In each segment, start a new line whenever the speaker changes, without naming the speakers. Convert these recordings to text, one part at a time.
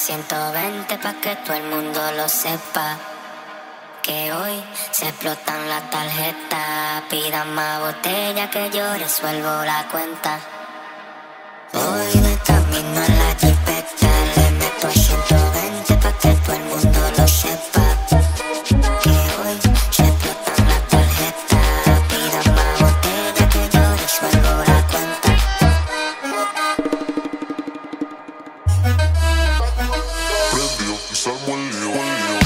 120 pa' que todo el mundo lo sepa. Que hoy se explotan la tarjeta. Pidan más botella que yo resuelvo la cuenta. Voy de camino a la jipeta. Le meto a 120 pa' que todo el mundo lo sepa. Que hoy se explotan la tarjeta. Pidan más botella que yo resuelvo la cuenta.
Prendió y salmo el lío,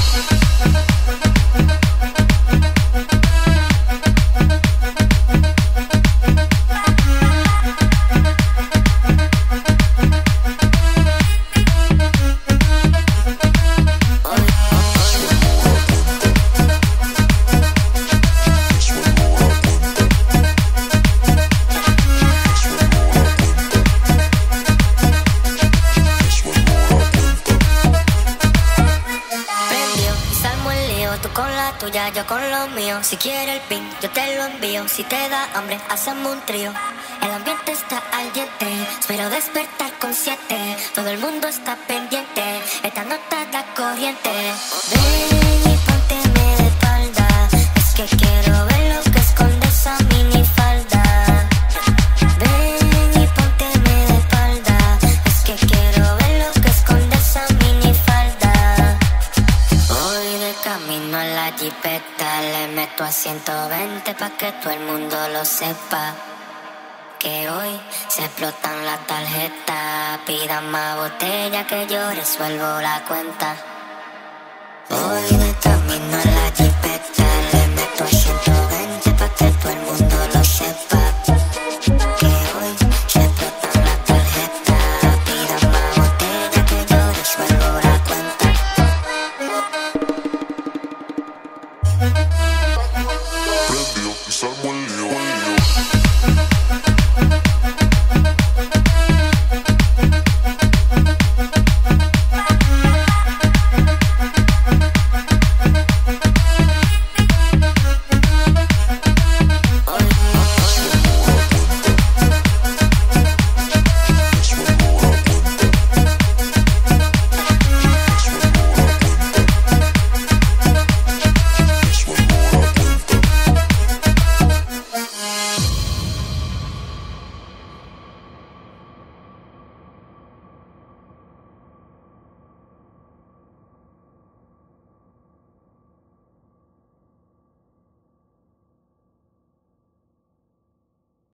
tú con la tuya, yo con lo mío. Si quieres el pin, yo te lo envío. Si te da hambre, hacemos un trío. El ambiente está al diente, espero despertar con 7. Todo el mundo está pendiente, esta nota da corriente. Ven y pónteme de espalda, es que quiero ver lo que esconde esa minifalda. Ven y pónteme de espalda, es que quiero ver lo que esconde esa minifalda. Voy de camino a la jipeta, le meto a 120 pa' que todo el mundo lo sepa. Que hoy se explotan la tarjeta. Pidan más botella que yo resuelvo la cuenta. Voy de camino a la jipeta, le meto a 120 pa' que todo el mundo lo sepa. Que hoy se explotan la tarjeta. Pidan más botella que yo resuelvo la cuenta.
prendió y salmo el